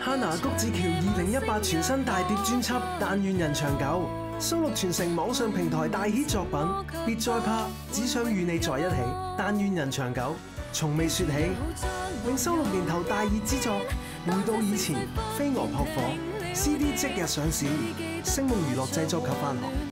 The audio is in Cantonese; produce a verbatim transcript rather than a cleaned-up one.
Hannah 谷子喬二零一八全新大碟專輯《但願人長久》，收錄全城網上平台大 hit 作品《別再怕》，只想與你在一起，但願人長久，從未說起，並收錄年頭大熱之作《回到以前》，飛蛾撲火 ，C D 即日上市，星夢娛樂製作及發行。